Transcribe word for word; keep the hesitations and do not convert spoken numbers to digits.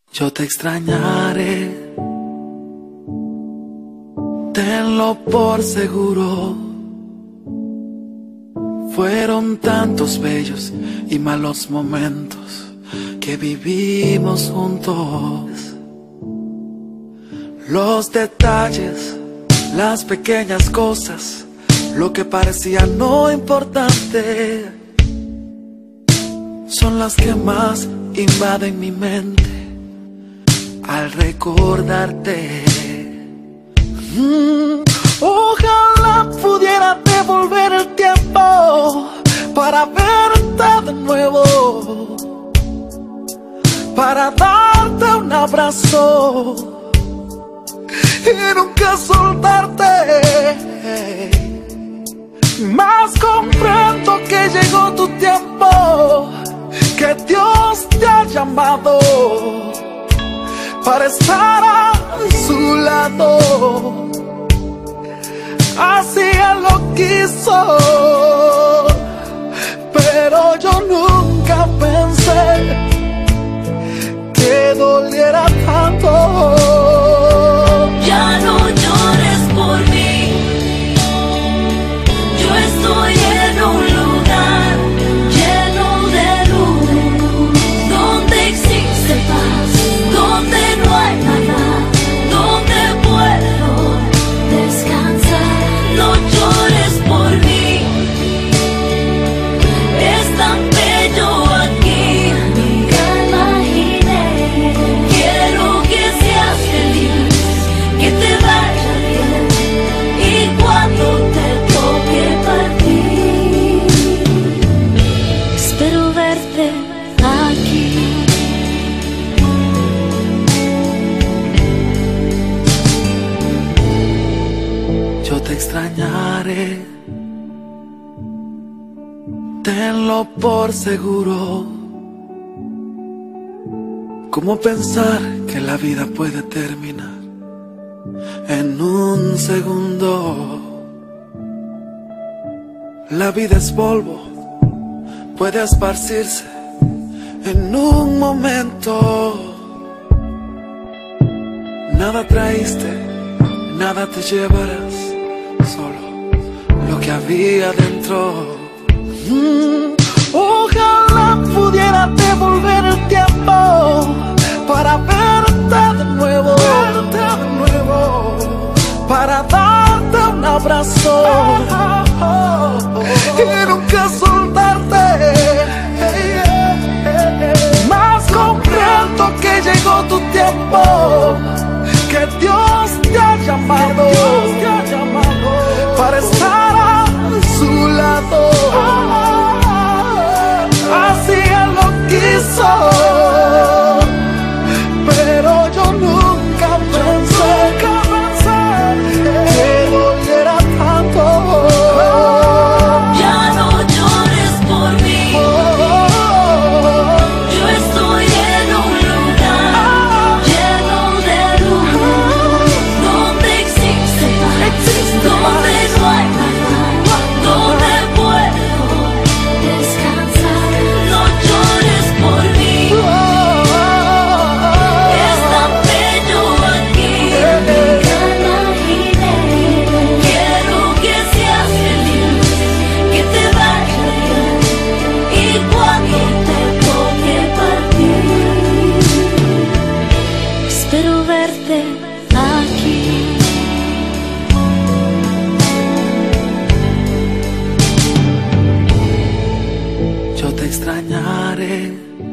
Yo te extrañaré, tenlo por seguro. Fueron tantos bellos y malos momentos que vivimos juntos. Los detalles, las pequeñas cosas, lo que parecía no importante, son las que más invaden mi mente al recordarte. Mm, ojalá pudiera devolver el tiempo para verte de nuevo, para darte un abrazo y nunca soltarte. Mas comprendo que llegó tu tiempo, que Dios te ha llamado para estar a su lado. Así Él lo quiso, pero yo nunca pensé que doliera tanto. Ya no llores por mí, yo estoy en un lugar lleno de luz, donde existe paz, donde no hay nada, donde puedo descansar. No llores por mí, es tan bello aquí, nunca imaginé. Quiero que seas feliz, que te vaya bien, y cuando te toque partir, espero verte aquí. Yo te extrañaré, tenlo por seguro. ¿Cómo pensar que la vida puede terminar en un segundo? La vida es polvo, puede esparcirse en un momento. Nada traíste, nada te llevarás, solo lo que había dentro. Mm, ojalá pudiera devolver el tiempo para verte de nuevo, verte de nuevo, para darte un abrazo y nunca soltarte. Mas comprendo que llegó tu tiempo, que Dios te ha llamado para estar a su lado. Así Él lo quiso, pero yo nunca pensé que doliera tanto. Ya no llores por mí, yo estoy en un lugar lleno de luz, donde existe paz, donde no hay nada, donde puedo descansar. No llores por mí, es tan bello aquí, nunca imaginé. Quiero que seas feliz, que te vaya bien, y cuando te toque partir, espero verte aquí. Yo te extrañaré,